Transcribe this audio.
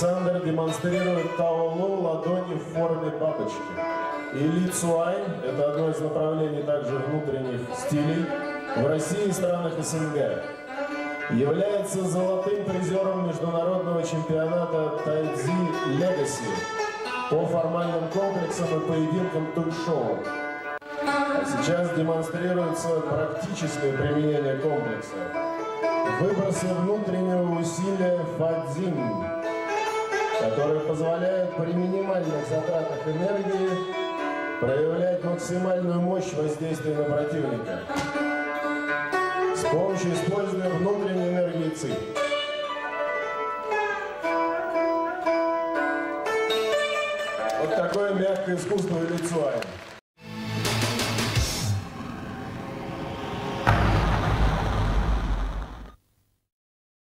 Александр демонстрирует Таолу ладони в форме бабочки. И Ли Цуай – это одно из направлений также внутренних стилей в России и странах СНГ. Является золотым призером международного чемпионата Тайцзи Легаси по формальным комплексам и поединкам Туй-шоу. А сейчас демонстрируется практическое применение комплекса. Выбросы внутреннего усилия Фадзин, которые позволяют при минимальных затратах энергии проявлять максимальную мощь воздействия на противника с помощью использования внутренней энергии ЦИ. Вот такое мягкое искусство Ли Цуай.